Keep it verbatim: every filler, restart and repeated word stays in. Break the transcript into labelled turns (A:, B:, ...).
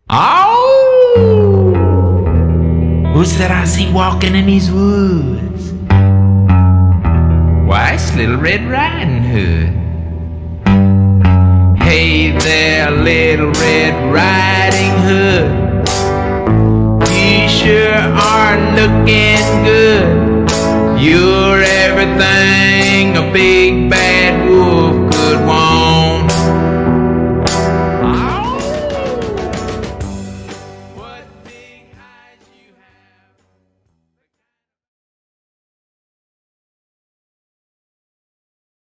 A: Oh! Who's that I see walking in these woods? Why, it's Little Red Riding Hood. Hey there, Little Red Riding Hood. You sure are looking good. You're everything a big bad